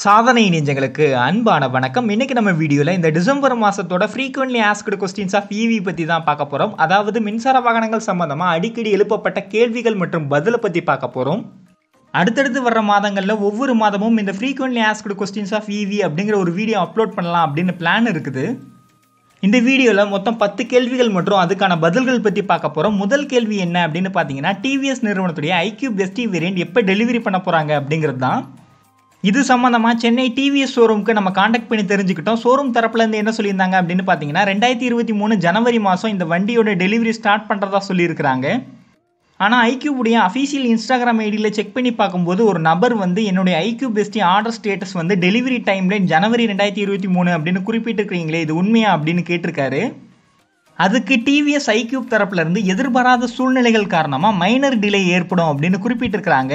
சாதனை நெஞ்சங்களுக்கு அன்பான வணக்கம். இன்னைக்கு நம்ம வீடியோல இந்த டிசம்பர் மாசத்தோட frequently asked questions of EV பத்தி தான் பார்க்க போறோம். அதாவது மின்சார வாகனங்கள் சம்பந்தமா அடிக்கடி எழுப்பப்பட்ட கேள்விகள் மற்றும் பதில பத்தி பார்க்க போறோம். அடுத்தடுத்து வர்ற மாதங்கள்ல ஒவ்வொரு மாதமும் இந்த frequently asked questions of EV அப்படிங்கிற ஒரு வீடியோ அப்லோட் பண்ணலாம் அப்படின்னு பிளான் இருக்குது. இந்த வீடியோல மொத்தம் 10 கேள்விகள் மற்றும் அதுக்கான பதில்கள் பத்தி பார்க்க போறோம். முதல் கேள்வி என்ன அப்படின்னு பாத்தீங்கன்னா, டிவிஎஸ் நிறுவனத்துடைய iQube ST வேரியன்ட் எப்ப டெலிவரி பண்ண போறாங்க அப்படிங்கிறது தான். இது சம்பந்தமா சென்னை டிவிஎஸ் ஷோரூமுக்கு நம்ம காண்டாக்ட் பண்ணி தெரிஞ்சுக்கிட்டோம். ஷோரூம் தரப்புல இருந்து என்ன சொல்லியிருந்தாங்க அப்படின்னு பாத்தீங்கன்னா, 2023 ஜனவரி மாசம் இந்த வண்டியோட டெலிவரி ஸ்டார்ட் பண்றதா சொல்லியிருக்காங்க. ஆனா iQube உடைய அஃபிஷியல் இன்ஸ்டாகிராம் ஐடியில செக் பண்ணி பார்க்கும்போது ஒரு நபர் வந்து என்னுடைய iQube ST ஆர்டர் ஸ்டேட்டஸ் வந்து டெலிவரி டைம்லைன் ஜனவரி 2023 அப்படின்னு குறிப்பிட்டிருக்கீங்களே, இது உண்மையா அப்படின்னு கேட்டிருக்காரு. அதுக்கு டிவிஎஸ் iQube தரப்புல இருந்து எதிர்பாராத சூழ்நிலைகள் காரணமா மைனர் டிலே ஏற்படும் அப்படின்னு குறிப்பிட்டிருக்கிறாங்க.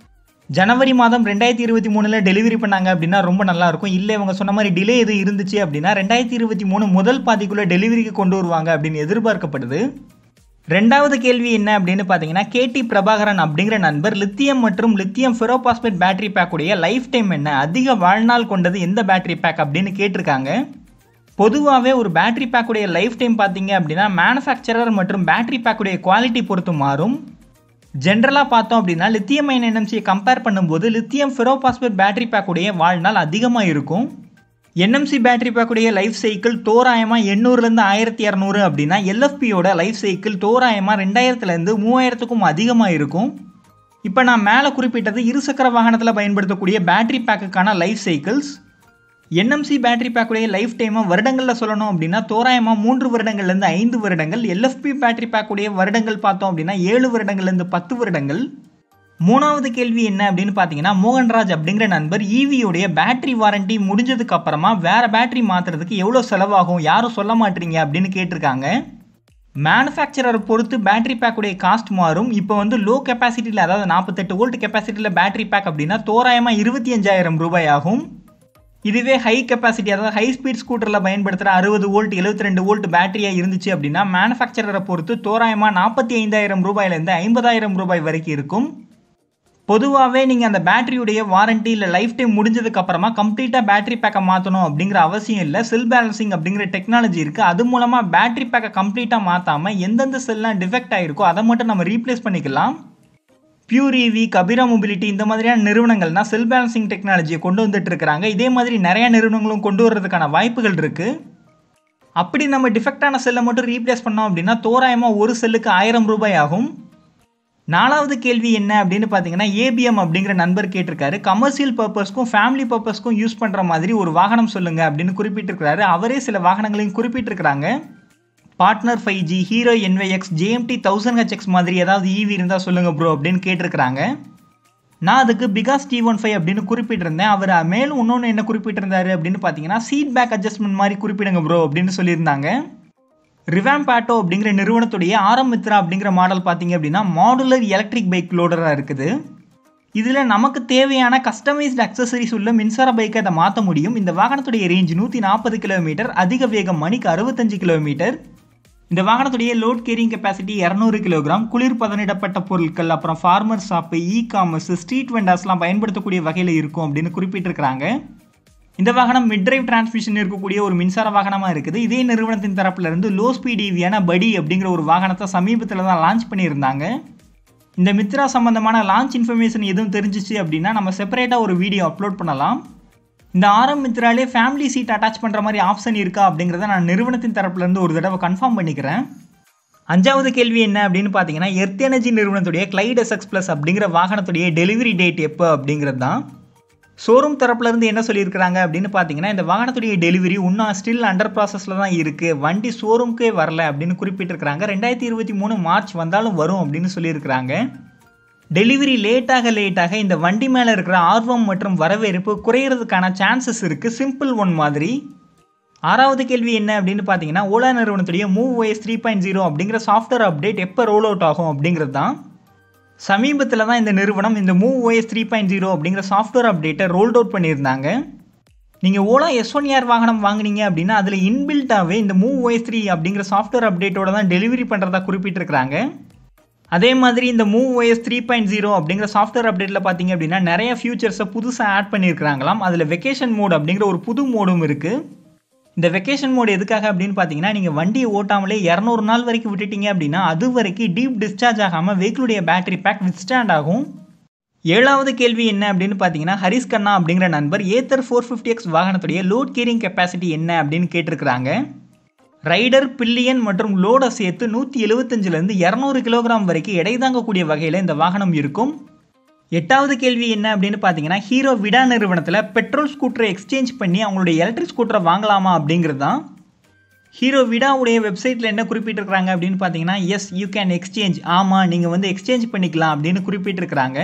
ஜனவரி மாதம் 2023 டெலிவரி பண்ணாங்க அப்படின்னா ரொம்ப நல்லா இருக்கும். இல்லை இவங்க சொன்ன மாதிரி டிலே எது இருந்துச்சு அப்படின்னா 2023 முதல் பாதிக்குள்ள டெலிவரிக்கு கொண்டு வருவாங்க அப்படின்னு எதிர்பார்க்கப்படுது. ரெண்டாவது கேள்வி என்ன அப்படின்னு பார்த்தீங்கன்னா, கேடி பிரபாகரன் அப்படிங்கிற நண்பர் லித்தியம் மற்றும் லித்தியம் ஃபெரோபாஸ்பேட் பேட்டரி பேக் உடைய லைஃப் டைம் என்ன, அதிக வாழ்நாள் கொண்டது எந்த பேட்டரி பேக் அப்படின்னு கேட்டிருக்காங்க. பொதுவாகவே ஒரு பேட்டரி பேக் உடைய லைஃப் டைம் பார்த்தீங்க அப்படின்னா மேனுஃபேக்சரர் மற்றும் பேட்டரி பேக் உடைய குவாலிட்டி பொறுத்து மாறும். ஜென்ரலாக பார்த்தோம் அப்படின்னா லித்தியம் அயன் NMCயை கம்பேர் பண்ணும்போது லித்தியம் ஃபெரோபாஸ்பேட் பேட்டரி பேக் உடைய வாழ்நாள் அதிகமாக இருக்கும். NMC பேட்டரி பேக் உடைய லைஃப் சைக்கிள் தோராயமாக 800லேருந்து 1200 அப்படின்னா LFPயோட லைஃப் சைக்கிள் தோராயமாக 2000லேருந்து 3000க்கும் அதிகமாக இருக்கும். இப்போ நான் மேலே குறிப்பிட்டது இருசக்கர வாகனத்தில் பயன்படுத்தக்கூடிய பேட்டரி பேக்குக்கான லைஃப் சைக்கிள்ஸ். NMC பேட்டரி பேக்குடைய லைஃப் டைமை வருடங்களில் சொல்லணும் அப்படின்னா தோராயமாக 3 வருடங்கள்லேருந்து 5 வருடங்கள். LFP பேட்டரி பேக்குடைய வருடங்கள் பார்த்தோம் அப்படின்னா 7 வருடங்கள்லேருந்து 10 வருடங்கள். மூணாவது கேள்வி என்ன அப்படின்னு பார்த்தீங்கன்னா, மோகன்ராஜ் அப்படிங்கிற நண்பர் EVயோடைய பேட்டரி வாரண்டி முடிஞ்சதுக்கு அப்புறமா வேற பேட்டரி மாற்றுறதுக்கு எவ்வளோ செலவாகும், யாரும் சொல்ல மாட்டீங்க அப்படின்னு கேட்டிருக்காங்க. மேனுஃபேக்சரர் பொறுத்து பேட்டரி பேக்குடைய காஸ்ட் மாறும். இப்போ வந்து லோ கெப்பாசிட்டியில், அதாவது 48 வோல்ட் கெப்பாசிட்டியில் பேட்டரி பேக் அப்படின்னா தோராயமாக 25,000 ரூபாய் ஆகும். இதுவே ஹை கெப்பாசிட்டி, அதாவது ஹை ஸ்பீட் ஸ்கூட்டரில் பயன்படுத்துகிற 60 வோல்ட் 72 வோல்ட் பேட்டரியாக இருந்துச்சு அப்படின்னா மேனுஃபேக்சரரை பொறுத்து தோராயமாக 45,000 ரூபாயிலேருந்து 50,000 ரூபாய் வரைக்கும் இருக்கும். பொதுவாகவே நீங்கள் அந்த பேட்டரியுடைய வாரண்டி இல்லை லைஃப் டைம் முடிஞ்சதுக்கு அப்புறமா கம்ப்ளீட்டாக பேட்டரி பேக்கை மாற்றணும் அப்படிங்கிற அவசியம் இல்லை. செல் பேலன்சிங் அப்படிங்கிற டெக்னாலஜி இருக்குது. அது மூலமாக பேட்டரி பேக்கை கம்ப்ளீட்டாக மாற்றாமல் எந்தெந்த செல்லாம் டிஃபெக்ட் ஆகிருக்கோ அதை மட்டும் நம்ம ரீப்ளேஸ் பண்ணிக்கலாம். பியூர் EV, கபிரா மொபிலிட்டி இந்த மாதிரியான நிறுவனங்கள்னா செல் பேலன்சிங் டெக்னாலஜியை கொண்டு வந்துட்டு இருக்கிறாங்க. இதே மாதிரி நிறைய நிறுவனங்களும் கொண்டு வர்றதுக்கான வாய்ப்புகள் இருக்குது. அப்படி நம்ம டிஃபெக்டான செல்லை மட்டும் ரீப்ளேஸ் பண்ணோம் அப்படின்னா தோராயமாக ஒரு செல்லுக்கு 1000 ரூபாய் ஆகும். நாலாவது கேள்வி என்ன அப்படின்னு பார்த்தீங்கன்னா, ABM அப்படிங்கிற நண்பர் கேட்டிருக்காரு, கமர்ஷியல் பர்பஸ்க்கும் ஃபேமிலி பர்பஸ்க்கும் யூஸ் பண்ணுற மாதிரி ஒரு வாகனம் சொல்லுங்க அப்படின்னு குறிப்பிட்டிருக்கிறாரு. அவரே சில வாகனங்களையும் குறிப்பிட்டிருக்கிறாங்க. Partner 5G, Hero NYX, JMT 1000HX மாதிரி ஏதாவது EV இருந்தால் சொல்லுங்க ப்ரோ அப்படின்னு கேட்டிருக்கிறாங்க. நான் அதுக்கு பிகாஸ் T15 அப்படின்னு குறிப்பிட்டிருந்தேன். அவர் மேலும் இன்னொன்று என்ன குறிப்பிட்டிருந்தாரு அப்படின்னு பார்த்தீங்கன்னா, சீட் பேக் அட்ஜஸ்ட்மெண்ட் மாதிரி குறிப்பிடுங்க ப்ரோ அப்படின்னு சொல்லியிருந்தாங்க. ரிவாம்ப் ஆட்டோ அப்படிங்கிற நிறுவனத்துடைய RM மித்ரா அப்படிங்கிற மாடல் பார்த்தீங்க அப்படின்னா மாடுலர் எலக்ட்ரிக் பைக் லோடராக இருக்குது. இதில் நமக்கு தேவையான கஸ்டமைஸ்டு அக்சசரிஸ் உள்ள மின்சார பைக்கை அதை மாற்ற முடியும். இந்த வாகனத்துடைய ரேஞ்ச் 140 கிலோமீட்டர், அதிக வேகம் மணிக்கு 65 கிலோமீட்டர். இந்த வாகனத்துடைய லோட் கேரிங் கெப்பாசிட்டி 200 கிலோகிராம். குளிர் பதனிடப்பட்ட பொருட்கள், அப்புறம் ஃபார்மர் ஷாப்பு, காமர்ஸ், ஸ்ட்ரீட் வெண்டர்ஸ்லாம் பயன்படுத்தக்கூடிய வகையில் இருக்கும் அப்படின்னு குறிப்பிட்டிருக்கிறாங்க. இந்த வாகனம் மிட் டிரைவ் டிரான்ஸ்மிஷன் இருக்கக்கூடிய ஒரு மின்சார வாகனமாக இருக்குது. இதே நிறுவனத்தின் தரப்புல இருந்து லோ ஸ்பீட் EVயான படி அப்படிங்கிற ஒரு வாகனத்தை சமீபத்தில் தான் லான்ச் பண்ணியிருந்தாங்க. இந்த மித்ரா சம்பந்தமான லான்ச் இன்ஃபர்மேஷன் எதுவும் தெரிஞ்சிச்சு அப்படின்னா நம்ம செப்பரேட்டாக ஒரு வீடியோ அப்லோட் பண்ணலாம். இந்த RM மித்ராலே ஃபேமிலி சீட் அட்டாச் பண்ணுற மாதிரி ஆப்ஷன் இருக்கா அப்படிங்கிறத நான் நிறுவனத்தின் தரப்புலேருந்து ஒரு தடவை கன்ஃபார்ம் பண்ணிக்கிறேன். அஞ்சாவது கேள்வி என்ன அப்படின்னு பார்த்தீங்கன்னா, எர்த் எனர்ஜி நிறுவனத்துடைய கிளைட் SX Plus அப்படிங்கிற வாகனத்துடைய டெலிவரி டேட் எப்போ அப்படிங்கிறது தான். ஷோரூம் தரப்புலேருந்து என்ன சொல்லியிருக்கிறாங்க அப்படின்னு பார்த்தீங்கன்னா, இந்த வாகனத்துடைய டெலிவரி இன்னும் ஸ்டில் அண்டர் ப்ராசஸில் தான் இருக்குது, வண்டி ஷோரூம்க்கே வரல அப்படின்னு குறிப்பிட்டிருக்கிறாங்க. 2023 மார்ச் வந்தாலும் வரும் அப்படின்னு சொல்லியிருக்கிறாங்க. டெலிவரி லேட்டாக இந்த வண்டி மேலே இருக்கிற ஆர்வம் மற்றும் வரவேற்பு குறையிறதுக்கான சான்சஸ் இருக்குது, சிம்பிள் ஒன் மாதிரி. ஆறாவது கேள்வி என்ன அப்படின்னு பார்த்தீங்கன்னா, ஓலா நிறுவனத்துடைய MoveOS 3.0 அப்படிங்கிற சாஃப்ட்வேர் அப்டேட் எப்போ ரோல் அவுட் ஆகும் அப்படிங்கிறது தான். சமீபத்தில் தான் இந்த நிறுவனம் இந்த MoveOS 3.0 அப்படிங்கிற சாஃப்ட்வேர் அப்டேட்டை ரோல்ட் அவுட் பண்ணியிருந்தாங்க. நீங்கள் ஓலா S1R வாகனம் வாங்கினீங்க அப்படின்னா அதில் இன்பில்ட்டாகவே இந்த MoveOS 3 அப்படிங்கிற சாஃப்ட்வேர் அப்டேட்டோட தான் டெலிவரி பண்ணுறதா குறிப்பிட்டிருக்கிறாங்க. அதே மாதிரி இந்த MoveOS 3.0 அப்படிங்கிற சாஃப்ட்வேர் அப்டேட்டில் பார்த்தீங்க அப்படின்னா நிறைய ஃபியூச்சர்ஸை புதுசாக ஆட் பண்ணியிருக்கிறாங்களாம். அதில் வெக்கேஷன் மோட் அப்படிங்கிற ஒரு புது மோடும் இருக்குது. இந்த வெக்கேஷன் மோடு எதுக்காக அப்படின்னு பார்த்தீங்கன்னா, நீங்கள் வண்டியை ஓட்டாமலே 200 நாள் வரைக்கும் விட்டுட்டீங்க அப்படின்னா அது வரைக்கும் டீப் டிஸ்சார்ஜ் ஆகாமல் வெஹிக்கிளுடைய பேட்டரி பேக் வித்ஸ்டாண்ட் ஆகும். 7வது கேள்வி என்ன அப்படின்னு பார்த்தீங்கன்னா, ஹரிஸ் கண்ணா அப்படிங்கிற நண்பர் ஏத்தர் 450X வாகனத்துடைய லோட் கேரிங் கெப்பாசிட்டி என்ன அப்படின்னு கேட்டிருக்கிறாங்க. ரைடர், பில்லியன் மற்றும் லோடை சேர்த்து 175லேருந்து 200 கிலோகிராம் வரைக்கும் எடை தாங்கக்கூடிய வகையில் இந்த வாகனம் இருக்கும். 8வது கேள்வி என்ன அப்படின்னு பார்த்தீங்கன்னா, ஹீரோ விடா நிறுவனத்தில் பெட்ரோல் ஸ்கூட்டரை எக்ஸ்சேஞ்ச் பண்ணி அவங்களுடைய எலக்ட்ரிக் ஸ்கூட்டரை வாங்கலாமா அப்படிங்கிறது தான். ஹீரோ விடாவுடைய வெப்சைட்டில் என்ன குறிப்பிட்டிருக்கிறாங்க அப்படின்னு பார்த்தீங்கன்னா, எஸ் யூ கேன் எக்ஸ்சேஞ்ச், ஆமாம் நீங்கள் வந்து எக்ஸ்சேஞ்ச் பண்ணிக்கலாம் அப்படின்னு குறிப்பிட்டிருக்கிறாங்க.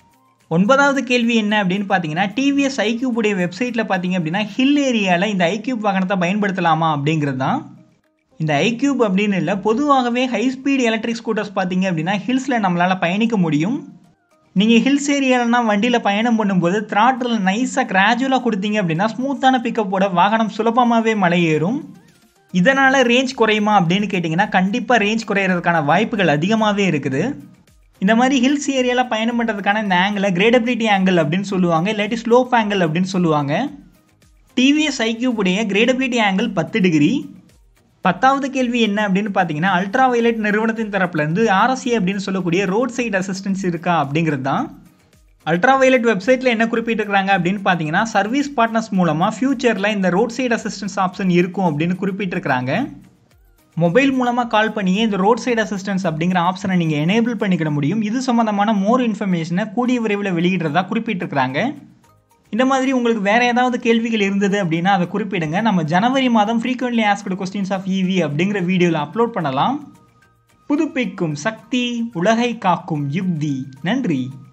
9வது கேள்வி என்ன அப்படின்னு பார்த்தீங்கன்னா, டிவிஎஸ் iQube உடைய வெப்சைட்டில் பார்த்தீங்க அப்படின்னா ஹில் ஏரியாவில் இந்த iQube வாகனத்தை பயன்படுத்தலாமா அப்படிங்கிறது தான். இந்த iQube அப்படின்னு இல்லை, பொதுவாகவே ஹை ஸ்பீட் எலக்ட்ரிக் ஸ்கூட்டர்ஸ் பார்த்தீங்க அப்படின்னா ஹில்ஸில் நம்மளால் பயணிக்க முடியும். நீங்கள் ஹில்ஸ் ஏரியாலனா வண்டியில் பயணம் பண்ணும்போது த்ராட்டில் நைஸாக கிராஜுவலாக கொடுத்தீங்க அப்படின்னா ஸ்மூத்தான பிக்கப்போட வாகனம் சுலபமாகவே மலை ஏறும். இதனால் ரேஞ்ச் குறையுமா அப்படின்னு கேட்டிங்கன்னா கண்டிப்பாக ரேஞ்ச் குறையிறதுக்கான வாய்ப்புகள் அதிகமாகவே இருக்குது. இந்த மாதிரி ஹில்ஸ் ஏரியாவில் பயணம் பண்ணுறதுக்கான இந்த ஆங்கிளை கிரேடபிலிட்டி ஆங்கிள் அப்படின்னு சொல்லுவாங்க, இல்லாட்டி ஸ்லோப் ஆங்கிள் அப்படின்னு சொல்லுவாங்க. டிவிஎஸ் iQube உடைய கிரேடபிலிட்டி ஆங்கிள் 10 டிகிரி. 10வது கேள்வி என்ன அப்படின்னு பார்த்தீங்கன்னா, அல்ட்ரா வயலட் நிறுவனத்தின் தரப்புலேருந்து RSA அப்படின்னு சொல்லக்கூடிய ரோட் சைட் அசிஸ்டன்ஸ் இருக்கா அப்படிங்கிறது தான். அல்ட்ரா வயலட் வெப்சைட்டில் என்ன குறிப்பிட்டிருக்கிறாங்க அப்படின்னு பார்த்தீங்கன்னா, சர்வீஸ் பார்ட்னர்ஸ் மூலமாக ஃபியூச்சரில் இந்த ரோட் சைட் அசிஸ்டன்ஸ் ஆப்ஷன் இருக்கும் அப்படின்னு குறிப்பிட்டிருக்கிறாங்க. மொபைல் மூலமாக கால் பண்ணியே இந்த ரோட் சைட் அசிஸ்டன்ஸ் அப்படிங்கிற ஆப்ஷனை நீங்கள் எனேபிள் பண்ணிக்கிட முடியும். இது சம்மந்தமான மோர் இன்ஃபர்மேஷனை கூடிய விரைவில் வெளியிடுறதா குறிப்பிட்டிருக்கிறாங்க. இந்த மாதிரி உங்களுக்கு வேறு ஏதாவது கேள்விகள் இருந்தது அப்படின்னா அதை குறிப்பிடுங்க. நம்ம ஜனவரி மாதம் frequently asked questions of EV அப்படிங்கிற வீடியோவில் அப்லோட் பண்ணலாம். புதுப்பிக்கும் சக்தி, உலகை காக்கும் யுக்தி. நன்றி.